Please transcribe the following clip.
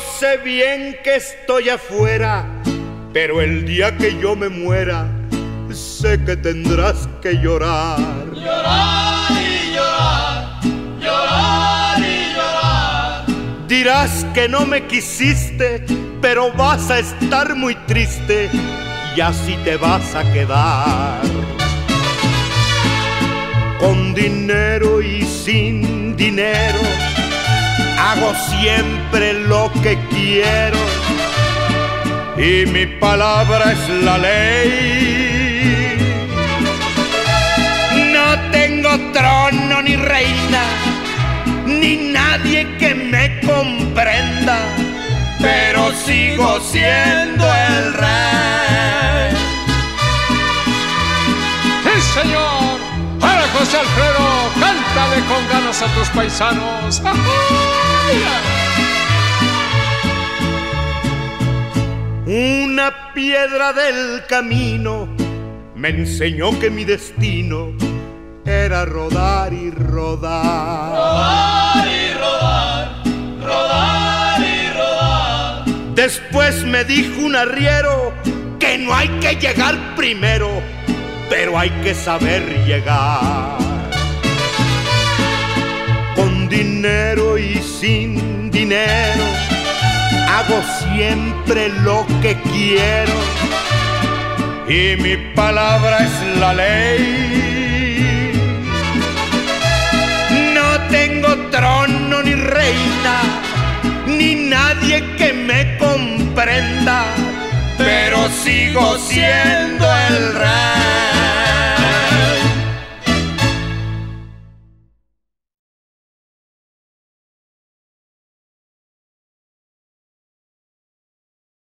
sé bien que estoy afuera, pero el día que yo me muera, sé que tendrás que llorar. Llorar y llorar, llorar y llorar. Dirás que no me quisiste, pero vas a estar muy triste y así te vas a quedar. Con dinero y sin dinero, hago siempre lo que quiero y mi palabra es la ley. No tengo trono ni reina, ni nadie que me comprenda, pero sigo siendo el rey. ¡Sí, señor! ¡Para José Alfredo! ¡Cántale con ganas a tus paisanos! Una piedra del camino me enseñó que mi destino era rodar y rodar. Rodar y rodar, rodar y rodar. Después me dijo un arriero que no hay que llegar primero, pero hay que saber llegar. Con dinero y sin dinero, hago siempre lo que quiero y mi palabra es la ley. No tengo trono ni reina, ni nadie que me comprenda, pero sigo siendo el rey.